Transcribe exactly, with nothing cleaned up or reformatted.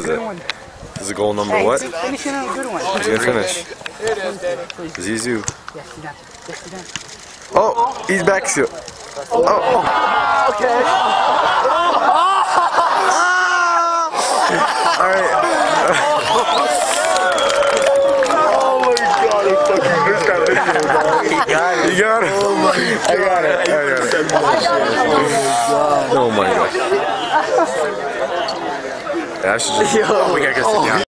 it? one. This is goal number Hey, what? finish it on a good one. He's gonna finish. Here it is, Danny. Zizou. Yes, you done. Yes, you done. Oh, he's back still. Oh, oh. Okay. All right. Oh my god, I fucking missed that video, dog. You got it. Oh my god. I got it. I got it. Oh my god. Yeah, I should just, Yo. oh, we gotta go sit down.